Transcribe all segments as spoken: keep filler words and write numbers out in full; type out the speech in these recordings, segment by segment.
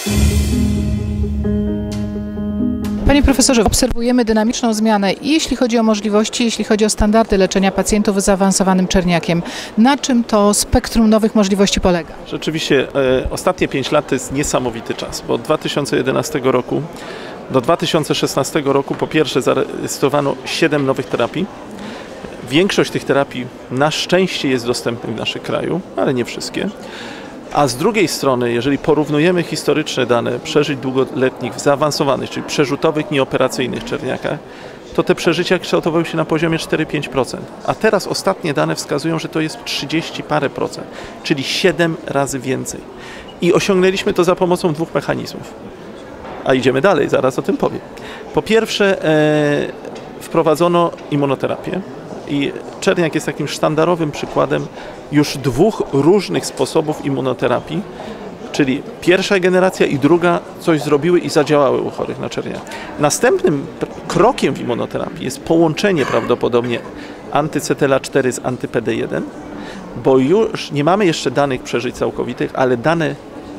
Panie profesorze, obserwujemy dynamiczną zmianę, jeśli chodzi o możliwości, jeśli chodzi o standardy leczenia pacjentów z zaawansowanym czerniakiem. Na czym to spektrum nowych możliwości polega? Rzeczywiście e, ostatnie pięć lat to jest niesamowity czas, bo od dwa tysiące jedenastego roku do dwa tysiące szesnastego roku po pierwsze zarejestrowano siedem nowych terapii. Większość tych terapii na szczęście jest dostępnych w naszym kraju, ale nie wszystkie. A z drugiej strony, jeżeli porównujemy historyczne dane przeżyć długoletnich w zaawansowanych, czyli przerzutowych, nieoperacyjnych czerniakach, to te przeżycia kształtowały się na poziomie cztery do pięciu procent. A teraz ostatnie dane wskazują, że to jest trzydzieści parę procent, czyli siedem razy więcej. I osiągnęliśmy to za pomocą dwóch mechanizmów. A idziemy dalej, zaraz o tym powiem. Po pierwsze, e, wprowadzono immunoterapię. I czerniak jest takim sztandarowym przykładem już dwóch różnych sposobów immunoterapii, czyli pierwsza generacja i druga coś zrobiły i zadziałały u chorych na czerniak. Następnym krokiem w immunoterapii jest połączenie prawdopodobnie anty-C T L A cztery z anty-P D jeden, bo już nie mamy jeszcze danych przeżyć całkowitych, ale dane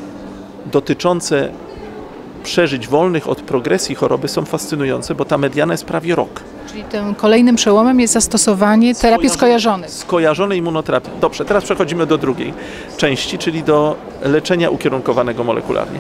dotyczące przeżyć wolnych od progresji choroby są fascynujące, bo ta mediana jest prawie rok. Czyli tym kolejnym przełomem jest zastosowanie terapii skojarzonych. Skojarzonej immunoterapii. Dobrze, teraz przechodzimy do drugiej części, czyli do leczenia ukierunkowanego molekularnie.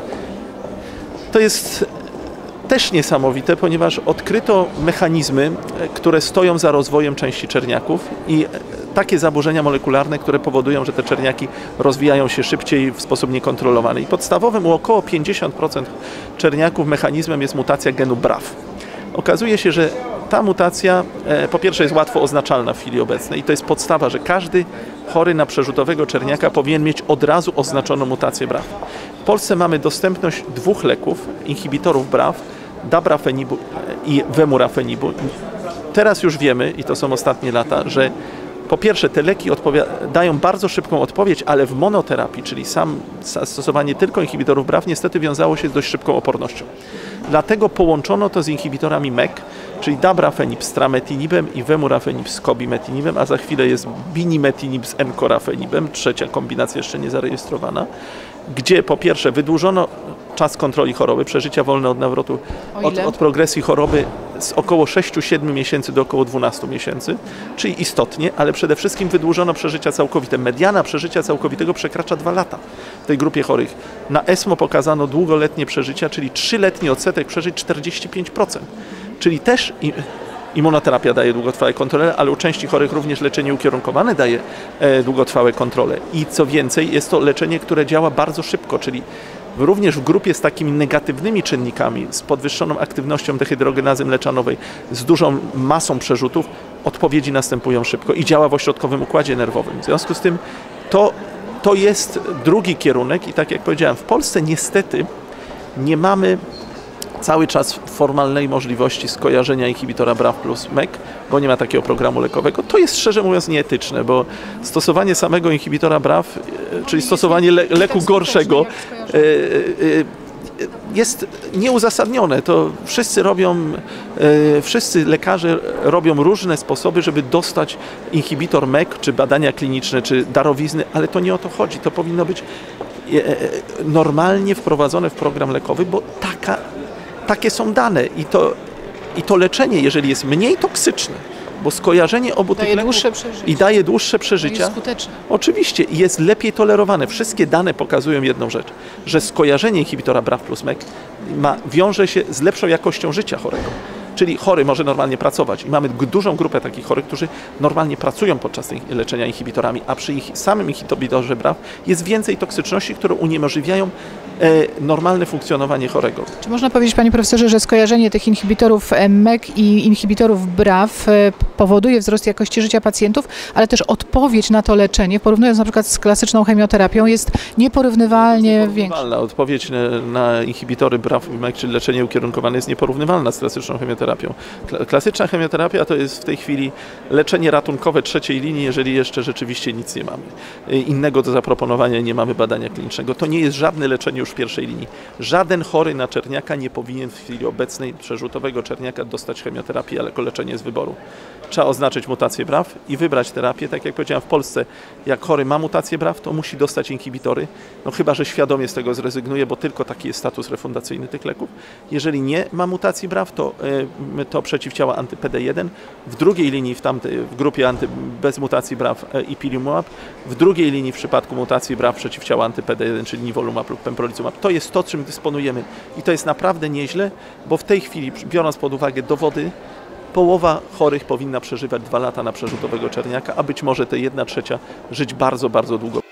To jest też niesamowite, ponieważ odkryto mechanizmy, które stoją za rozwojem części czerniaków i takie zaburzenia molekularne, które powodują, że te czerniaki rozwijają się szybciej w sposób niekontrolowany. I podstawowym u około pięćdziesięciu procent czerniaków mechanizmem jest mutacja genu B R A F. Okazuje się, że ta mutacja e, po pierwsze jest łatwo oznaczalna w chwili obecnej i to jest podstawa, że każdy chory na przerzutowego czerniaka powinien mieć od razu oznaczoną mutację B R A F. W Polsce mamy dostępność dwóch leków, inhibitorów B R A F, dabrafenibu i vemurafenibu. Teraz już wiemy, i to są ostatnie lata, że po pierwsze te leki dają bardzo szybką odpowiedź, ale w monoterapii, czyli sam stosowanie tylko inhibitorów B R A F niestety wiązało się z dość szybką opornością. Dlatego połączono to z inhibitorami M E K, czyli dabrafenib z trametinibem i vemurafenib z cobimetinibem, a za chwilę jest binimetinib z encorafenibem, trzecia kombinacja jeszcze nie zarejestrowana, gdzie po pierwsze wydłużono czas kontroli choroby, przeżycia wolne od nawrotu, od, od progresji choroby z około sześciu do siedmiu miesięcy do około dwunastu miesięcy, czyli istotnie, ale przede wszystkim wydłużono przeżycia całkowite. Mediana przeżycia całkowitego przekracza dwa lata w tej grupie chorych. Na ESMO pokazano długoletnie przeżycia, czyli trzyletni odsetek przeżyć czterdzieści pięć procent, czyli też immunoterapia daje długotrwałe kontrole, ale u części chorych również leczenie ukierunkowane daje e, długotrwałe kontrole. I co więcej, jest to leczenie, które działa bardzo szybko, czyli również w grupie z takimi negatywnymi czynnikami, z podwyższoną aktywnością dehydrogenazy mleczanowej, z dużą masą przerzutów, odpowiedzi następują szybko i działa w ośrodkowym układzie nerwowym. W związku z tym to, to jest drugi kierunek i tak jak powiedziałem, w Polsce niestety nie mamy cały czas formalnej możliwości skojarzenia inhibitora B R A F plus M E K, bo nie ma takiego programu lekowego. To jest szczerze mówiąc nieetyczne, bo stosowanie samego inhibitora B R A F, czyli stosowanie le leku gorszego, jest nieuzasadnione. To wszyscy robią, wszyscy lekarze robią różne sposoby, żeby dostać inhibitor M E K, czy badania kliniczne, czy darowizny, ale to nie o to chodzi. To powinno być normalnie wprowadzone w program lekowy, bo taka Takie są dane i to, i to leczenie, jeżeli jest mniej toksyczne, bo skojarzenie obu daje tych leków dłuższe przeżycia. i daje dłuższe przeżycia, jest skuteczne. Oczywiście jest lepiej tolerowane. Wszystkie dane pokazują jedną rzecz, że skojarzenie inhibitora B R A F plus M E K ma, wiąże się z lepszą jakością życia chorego. Czyli chory może normalnie pracować i mamy dużą grupę takich chorych, którzy normalnie pracują podczas leczenia inhibitorami, a przy ich samym inhibitorze B R A F jest więcej toksyczności, które uniemożliwiają e, normalne funkcjonowanie chorego. Czy można powiedzieć, panie profesorze, że skojarzenie tych inhibitorów M E K i inhibitorów B R A F powoduje wzrost jakości życia pacjentów, ale też odpowiedź na to leczenie, porównując na przykład z klasyczną chemioterapią, jest nieporównywalnie większa? Odpowiedź na, na inhibitory B R A F i M E K, czyli leczenie ukierunkowane, jest nieporównywalna z klasyczną chemioterapią. chemioterapią. Klasyczna chemioterapia to jest w tej chwili leczenie ratunkowe trzeciej linii, jeżeli jeszcze rzeczywiście nic nie mamy. Innego do zaproponowania nie mamy badania klinicznego. To nie jest żadne leczenie już w pierwszej linii. Żaden chory na czerniaka nie powinien w chwili obecnej przerzutowego czerniaka dostać chemioterapii jako leczenie z wyboru. Trzeba oznaczyć mutację B R A F i wybrać terapię. Tak jak powiedziałem, w Polsce jak chory ma mutację B R A F, to musi dostać inhibitory, no chyba że świadomie z tego zrezygnuje, bo tylko taki jest status refundacyjny tych leków. Jeżeli nie ma mutacji B R A F, to, to przeciwciała anty-P D jeden. W drugiej linii w, tamtej, w grupie anty, bez mutacji B R A F ipilimumab. W drugiej linii w przypadku mutacji B R A F przeciwciała anty-P D jeden, czyli nivolumab lub pembrolizumab. To jest to, czym dysponujemy. I to jest naprawdę nieźle, bo w tej chwili, biorąc pod uwagę dowody, połowa chorych powinna przeżywać dwa lata na przerzutowego czerniaka, a być może te jedna trzecia żyć bardzo, bardzo długo.